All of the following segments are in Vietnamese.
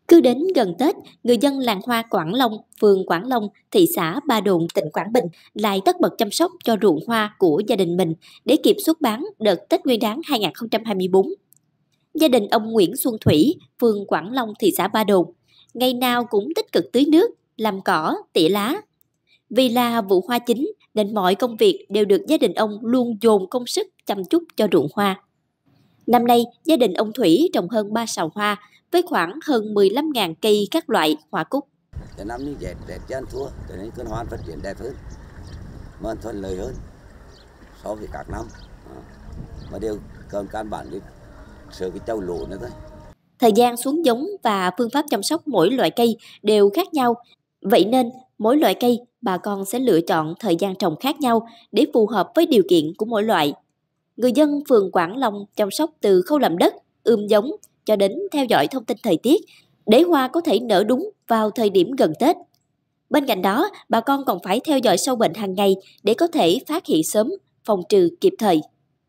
Cứ đến gần Tết, người dân làng hoa Quảng Long, phường Quảng Long, thị xã Ba Đồn, tỉnh Quảng Bình lại tất bật chăm sóc cho ruộng hoa của gia đình mình để kịp xuất bán đợt Tết Nguyên đán 2024. Gia đình ông Nguyễn Xuân Thủy, phường Quảng Long, thị xã Ba Đồn, ngày nào cũng tích cực tưới nước, làm cỏ, tỉa lá. Vì là vụ hoa chính nên mọi công việc đều được gia đình ông luôn dồn công sức chăm chút cho ruộng hoa. Năm nay, gia đình ông Thủy trồng hơn 3 sào hoa với khoảng hơn 15.000 cây các loại hoa cúc. Năm nay rét chân thua, cho nên cơn hoa phát triển đẹp hơn, mà thuận lợi hơn so với các năm. Mà đều còn căn bản cái sợ cái châu lỗ nữa thôi. Thời gian xuống giống và phương pháp chăm sóc mỗi loại cây đều khác nhau. Vậy nên, mỗi loại cây bà con sẽ lựa chọn thời gian trồng khác nhau để phù hợp với điều kiện của mỗi loại. Người dân phường Quảng Long chăm sóc từ khâu làm đất, ươm giống cho đến theo dõi thông tin thời tiết để hoa có thể nở đúng vào thời điểm gần Tết. Bên cạnh đó, bà con còn phải theo dõi sâu bệnh hàng ngày để có thể phát hiện sớm, phòng trừ kịp thời.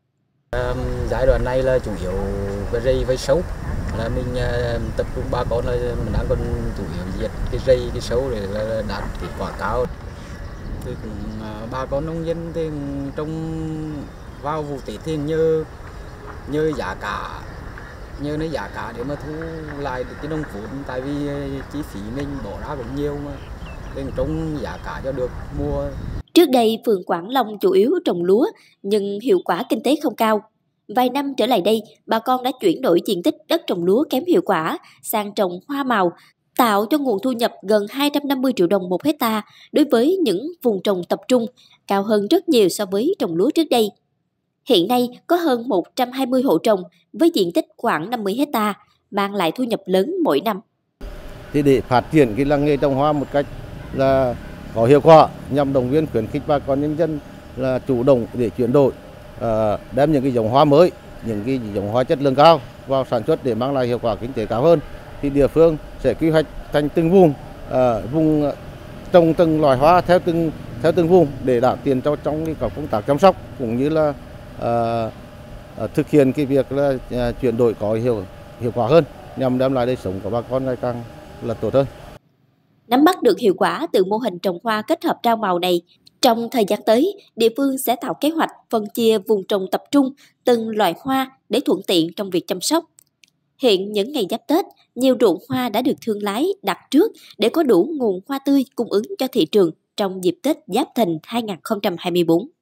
Giai đoạn này là chủ yếu cái rây với sâu, là mình tập trung bà con là mình đang còn chủ yếu diệt cái rây cái sâu để là đạt kết quả cao. Thì cũng bà con nông dân thì trong vào vụ Tết thì nhờ giá cả, nhờ nó giá cả để mà thu lại được cái đồng vốn, tại vì chi phí mình bỏ ra cũng nhiều mà nên trong giá cả cho được mua. Trước đây, phường Quảng Long chủ yếu trồng lúa, nhưng hiệu quả kinh tế không cao. Vài năm trở lại đây, bà con đã chuyển đổi diện tích đất trồng lúa kém hiệu quả sang trồng hoa màu, tạo cho nguồn thu nhập gần 250 triệu đồng một hectare đối với những vùng trồng tập trung, cao hơn rất nhiều so với trồng lúa trước đây. Hiện nay có hơn 120 hộ trồng với diện tích khoảng 50 hectare, mang lại thu nhập lớn mỗi năm. Thì để phát triển cái làng nghề trồng hoa một cách là có hiệu quả, nhằm động viên khuyến khích bà con nhân dân là chủ động để chuyển đổi, đem những cái giống hoa mới, những cái giống hoa chất lượng cao vào sản xuất để mang lại hiệu quả kinh tế cao hơn, thì địa phương sẽ quy hoạch thành từng vùng trồng từng loài hoa theo từng vùng để đảm tiền cho trong cái công tác chăm sóc cũng như là thực hiện cái việc là chuyển đổi có hiệu quả hơn, nhằm đem lại đời sống của bà con ngày càng là tốt hơn. Nắm bắt được hiệu quả từ mô hình trồng hoa kết hợp rau màu này, trong thời gian tới, địa phương sẽ tạo kế hoạch phân chia vùng trồng tập trung từng loại hoa để thuận tiện trong việc chăm sóc. Hiện những ngày giáp Tết, nhiều ruộng hoa đã được thương lái đặt trước để có đủ nguồn hoa tươi cung ứng cho thị trường trong dịp Tết Giáp Thìn 2024.